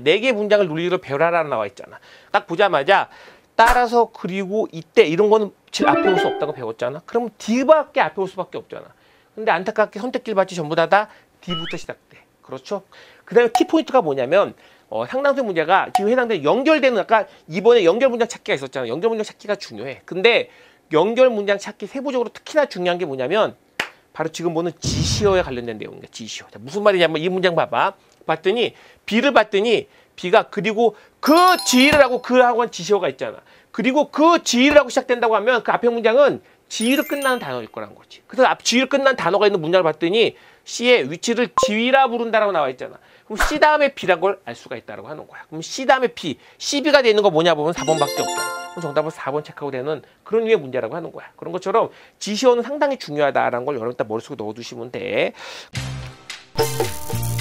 4개의 문장을 논리로 배열하라 나와 있잖아. 딱 보자마자 따라서 그리고 이때 이런 거는 제일 앞에 올 수 없다고 배웠잖아. 그럼 D밖에 앞에 올 수밖에 없잖아. 근데 안타깝게 선택지를 받지 전부 다 D부터 시작돼. 그렇죠? 그 다음에 키포인트가 뭐냐면 상당수 문제가 지금 해당되는 연결되는 아까 이번에 연결 문장 찾기가 있었잖아. 연결 문장 찾기가 중요해. 근데 연결 문장 찾기 세부적으로 특히나 중요한 게 뭐냐면 바로 지금 보는 지시어에 관련된 내용입니다. 지시어. 자, 무슨 말이냐면 이 문장 봐봐. 봤더니 B를 봤더니 B가 그리고 그 지휘를 하고 그 하고 한 지시어가 있잖아. 그리고 그 지휘를 하고 시작된다고 하면 그 앞에 문장은 지휘로 끝나는 단어일 거란 거지. 그래서 앞 지휘로 끝난 단어가 있는 문장을 봤더니 C의 위치를 지휘라 부른다라고 나와 있잖아. 그럼 C 다음에 B란 걸 알 수가 있다고 하는 거야. 그럼 C 다음에 B, CB가 되는 거 뭐냐 보면 4번밖에 없다. 그럼 정답은 4번 체크하고 되는 그런 류의 문제라고 하는 거야. 그런 것처럼 지시어는 상당히 중요하다라는 걸 여러분 다 머릿속에 넣어두시면 돼.